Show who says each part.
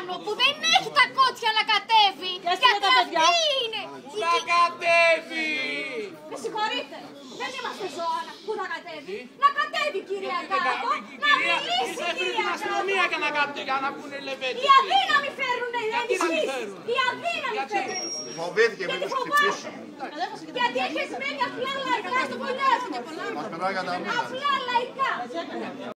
Speaker 1: πάνω που δεν έχει τα κότσια να κατέβει. Γιατί αυτή είναι.
Speaker 2: Πού θα κατέβει.
Speaker 1: Με συγχωρείτε. Δεν είμαστε ζώα που θα κατέβει. Να κατέβει κυρία Κάκο. Να μιλήσει κυρία
Speaker 2: Κάκο. Αστυνομία για να πούνε λεβέντε.
Speaker 1: Οι αδύναμοι φέρουν ενισχύσεις. Οι αδύναμοι φέρουν.
Speaker 3: Φοβήθηκε μην τους χτυπήσουν.
Speaker 1: Γιατί έχει μένει απλά λαϊκά στο κονιάζι.
Speaker 3: Μας πετάγανε τα μούνα.
Speaker 1: Απλά λαϊκά.